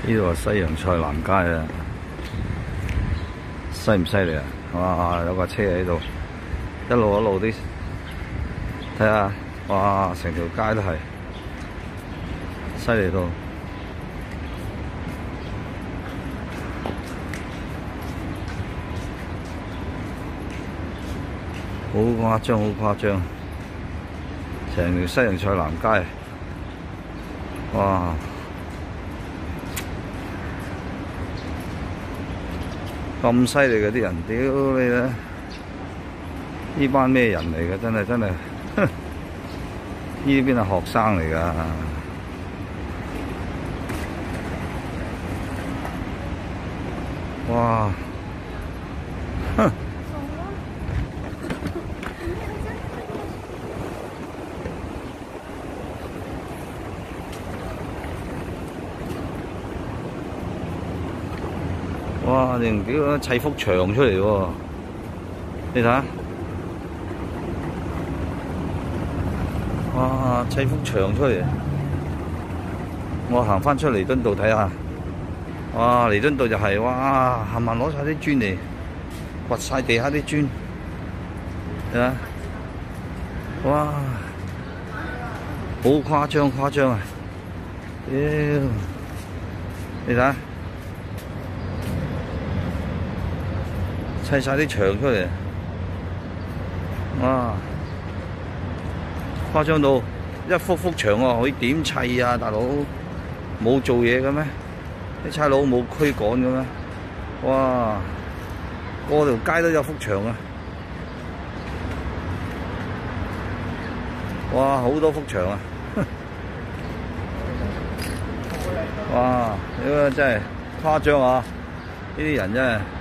呢度係西洋菜南街啊，犀唔犀利啊？哇！有架車喺度，一路啲，睇下，哇！成條街都係，犀利到，好誇張，好誇張，成條西洋菜南街，哇！咁犀利嘅啲人，屌你啦！呢班咩人嚟嘅？真係，呢邊係學生嚟㗎。哇！哼！哇！你唔屌砌幅牆出嚟喎，你睇下，哇！砌幅牆出嚟，我行翻出彌敦道睇下，哇！彌敦道就係，哇！冚唪唥攞晒啲磚嚟，掘晒地下啲磚，睇下，哇！好誇張啊！屌，你睇下。砌晒啲牆出嚟，哇！誇張到一幅牆喎，可以點砌啊，大佬？冇做嘢嘅咩？啲差佬冇驅趕嘅咩？哇！個條街都有幅牆啊！哇！好多幅牆啊！哇！呢個真係誇張啊！呢啲人真係〜